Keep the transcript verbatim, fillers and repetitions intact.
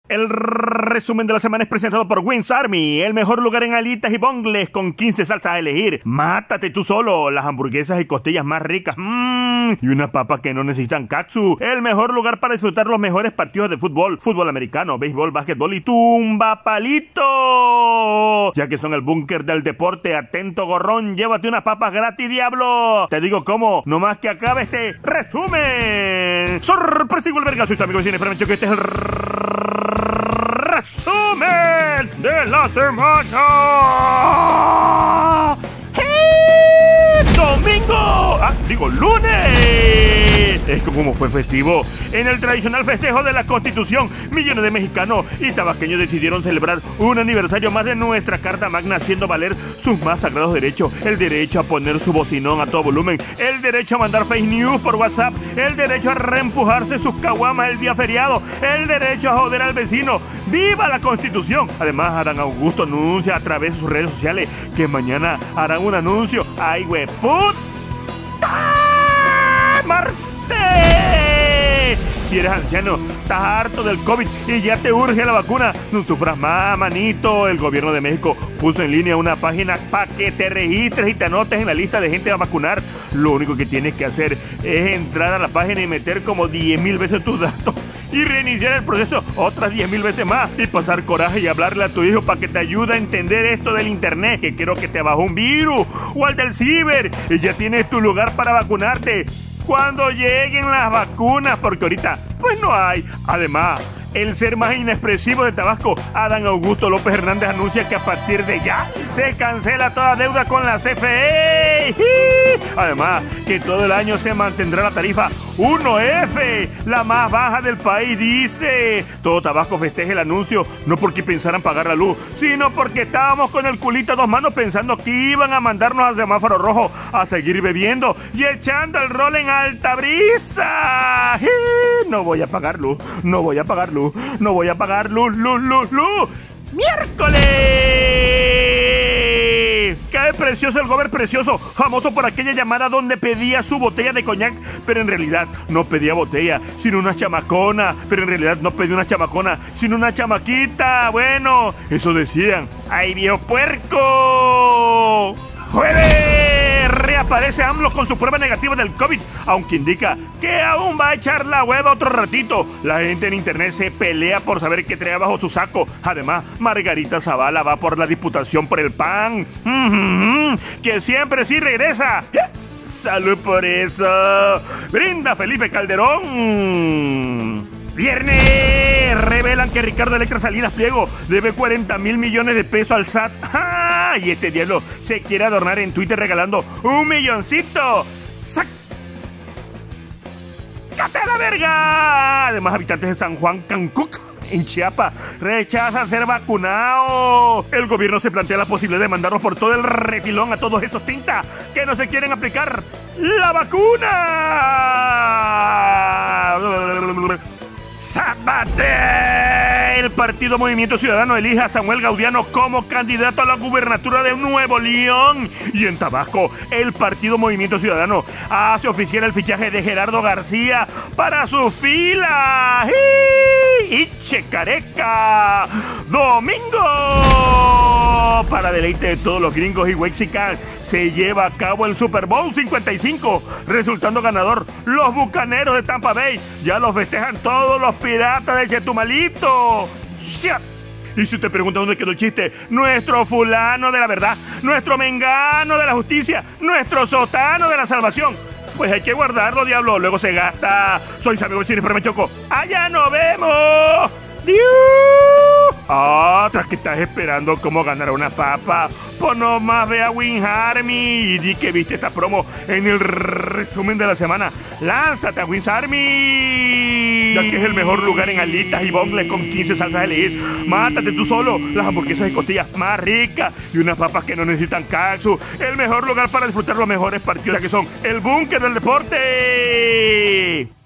El resumen de la semana es presentado por Wings Army, el mejor lugar en alitas y bongles con quince salsas a elegir. Mátate tú solo, las hamburguesas y costillas más ricas, mmm, y unas papas que no necesitan katsu. El mejor lugar para disfrutar los mejores partidos de fútbol, fútbol americano, béisbol, básquetbol y tumba palito. Ya que son el búnker del deporte, atento gorrón, llévate unas papas gratis, diablo. Te digo cómo, nomás que acabe este resumen. Sorpresivo el vergazo, amigos, y espérame que este es el resumen de la semana. ¡Hey! Domingo, ah, digo lunes. Es como fue festivo. En el tradicional festejo de la Constitución, millones de mexicanos y tabasqueños decidieron celebrar un aniversario más de nuestra Carta Magna, haciendo valer sus más sagrados derechos: el derecho a poner su bocinón a todo volumen, el derecho a mandar fake news por WhatsApp, el derecho a reempujarse sus caguamas el día feriado, el derecho a joder al vecino. ¡Viva la Constitución! Además, Adán Augusto anuncia a través de sus redes sociales que mañana harán un anuncio. ¡Ay, güey! ¡Puta! ¡Marte! Si eres anciano, estás harto del COVID y ya te urge la vacuna, no sufras más, manito. El gobierno de México puso en línea una página para que te registres y te anotes en la lista de gente a vacunar. Lo único que tienes que hacer es entrar a la página y meter como diez mil veces tus datos y reiniciar el proceso otras diez mil veces más y pasar coraje y hablarle a tu hijo para que te ayude a entender esto del internet, que creo que te bajó un virus, o al del ciber, y ya tienes tu lugar para vacunarte cuando lleguen las vacunas, porque ahorita pues no hay. Además, el ser más inexpresivo de Tabasco, Adán Augusto López Hernández, anuncia que a partir de ya se cancela toda deuda con la C F E. Además, que todo el año se mantendrá la tarifa uno F, la más baja del país, dice. Todo Tabasco festeja el anuncio, no porque pensaran pagar la luz, sino porque estábamos con el culito a dos manos pensando que iban a mandarnos al semáforo rojo a seguir bebiendo y echando el rol en alta brisa. No voy a pagar luz, no voy a pagar luz, no voy a pagar luz, luz, luz, luz. ¡Miércoles! Cae precioso el gober precioso, famoso por aquella llamada donde pedía su botella de coñac, pero en realidad no pedía botella, sino una chamacona, pero en realidad no pedía una chamacona, sino una chamaquita. Bueno, eso decían. ¡Ay, viejo puerco! ¡Jueves! Reaparece AMLO con su prueba negativa del COVID, aunque indica que aún va a echar la hueva otro ratito. La gente en internet se pelea por saber qué trae bajo su saco. Además, Margarita Zavala va por la diputación por el P A N, mm-hmm, que siempre sí regresa. ¡Salud por eso! ¡Brinda Felipe Calderón! Viernes, revelan que Ricardo Electra Salinas Pliego debe cuarenta mil millones de pesos al S A T. ¡Ah! Y este diablo se quiere adornar en Twitter regalando un milloncito. ¡Sácate a la verga! Además, habitantes de San Juan Cancuc, en Chiapas, rechazan ser vacunados. El gobierno se plantea la posibilidad de mandarnos por todo el refilón a todos esos tintas que no se quieren aplicar la vacuna. ¡Zapate! El partido Movimiento Ciudadano elige a Samuel Gaudiano como candidato a la gubernatura de Nuevo León. Y en Tabasco, el partido Movimiento Ciudadano hace oficial el fichaje de Gerardo García para su fila. ¡Y Checareca! ¡Domingo! Para deleite de todos los gringos y Wexicans, se lleva a cabo el Super Bowl cincuenta y cinco, resultando ganador los Bucaneros de Tampa Bay. Ya los festejan todos los piratas de Chetumalito. ¡Shit! Y si te preguntas dónde quedó el chiste, nuestro fulano de la verdad, nuestro mengano de la justicia, nuestro sotano de la salvación, pues hay que guardarlo, diablo, luego se gasta. Soy su amigo vecino, pero me choco. ¡Allá nos vemos! ¡Dios! Ah, tras que estás esperando cómo ganar una papa, pues nomás ve a Wings Army y di que viste esta promo en el resumen de la semana. Lánzate a Wings Army, ya que es el mejor lugar en alitas y bongles con quince salsas a elegir. Mátate tú solo, las hamburguesas y costillas más ricas y unas papas que no necesitan katsu. El mejor lugar para disfrutar los mejores partidos, que son el búnker del deporte.